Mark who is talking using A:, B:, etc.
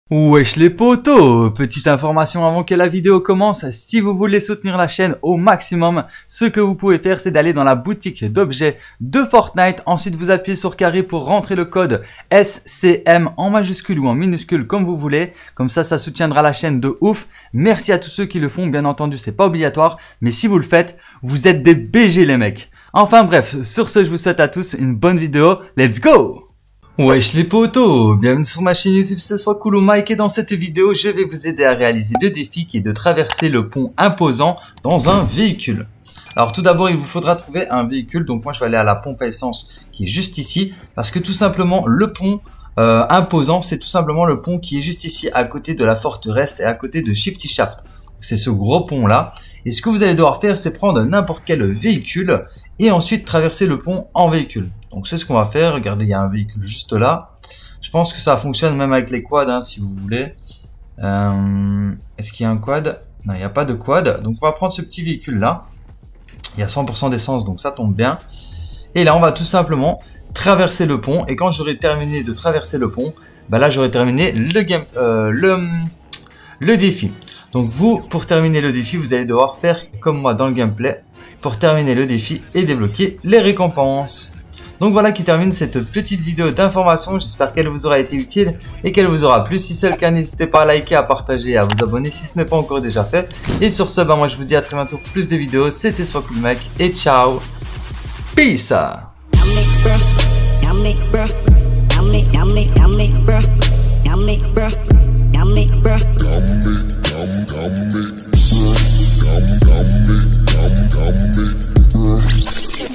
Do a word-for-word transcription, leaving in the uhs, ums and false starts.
A: Wesh les potos, petite information avant que la vidéo commence, si vous voulez soutenir la chaîne au maximum, ce que vous pouvez faire c'est d'aller dans la boutique d'objets de Fortnite, ensuite vous appuyez sur carré pour rentrer le code S C M en majuscule ou en minuscule comme vous voulez, comme ça ça soutiendra la chaîne de ouf. Merci à tous ceux qui le font, bien entendu c'est pas obligatoire, mais si vous le faites, vous êtes des B G les mecs. Enfin bref, sur ce je vous souhaite à tous une bonne vidéo, let's go! Wesh les potos, bienvenue sur ma chaîne YouTube, c'est soit cool ou Mike et dans cette vidéo je vais vous aider à réaliser le défi qui est de traverser le pont imposant dans un véhicule. Alors tout d'abord il vous faudra trouver un véhicule, donc moi je vais aller à la pompe à essence qui est juste ici, parce que tout simplement le pont euh, imposant c'est tout simplement le pont qui est juste ici à côté de la forteresse et à côté de Shifty Shaft. C'est ce gros pont là, et ce que vous allez devoir faire c'est prendre n'importe quel véhicule et ensuite traverser le pont en véhicule. Donc c'est ce qu'on va faire, regardez il y a un véhicule juste là. Je pense que ça fonctionne même avec les quads hein, si vous voulez. Euh, Est-ce qu'il y a un quad? Non, il n'y a pas de quad, donc on va prendre ce petit véhicule là. Il y a cent pour cent d'essence donc ça tombe bien. Et là on va tout simplement traverser le pont et quand j'aurai terminé de traverser le pont, bah là j'aurai terminé le, game, euh, le, le défi. Donc vous, pour terminer le défi, vous allez devoir faire comme moi dans le gameplay pour terminer le défi et débloquer les récompenses. Donc voilà qui termine cette petite vidéo d'information, j'espère qu'elle vous aura été utile et qu'elle vous aura plu. Si c'est le cas, n'hésitez pas à liker, à partager et à vous abonner si ce n'est pas encore déjà fait. Et sur ce, bah moi je vous dis à très bientôt pour plus de vidéos, c'était soit cool mec et ciao, peace. Yummy, bruh.